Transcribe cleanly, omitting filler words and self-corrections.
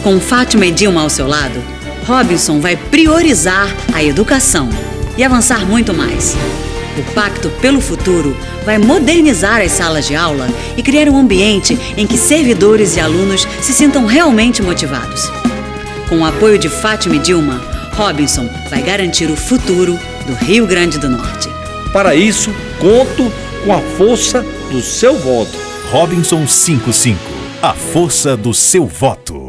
Com Fátima e Dilma ao seu lado, Robinson vai priorizar a educação e avançar muito mais. O Pacto pelo Futuro vai modernizar as salas de aula e criar um ambiente em que servidores e alunos se sintam realmente motivados. Com o apoio de Fátima e Dilma, Robinson vai garantir o futuro do Rio Grande do Norte. Para isso, conto com a força do seu voto. Robinson 55. A força do seu voto.